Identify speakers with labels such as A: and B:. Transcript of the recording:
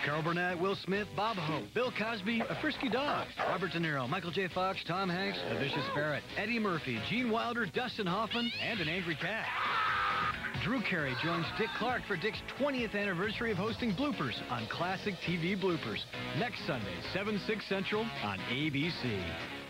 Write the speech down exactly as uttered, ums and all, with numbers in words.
A: Carol Burnett, Will Smith, Bob Hope, Bill Cosby, A Frisky Dog, Robert De Niro, Michael J. Fox, Tom Hanks, A Vicious Ferret, Eddie Murphy, Gene Wilder, Dustin Hoffman, and an angry cat. Drew Carey joins Dick Clark for Dick's twentieth anniversary of hosting Bloopers on Classic T V Bloopers. Next Sunday, seven, six Central on A B C.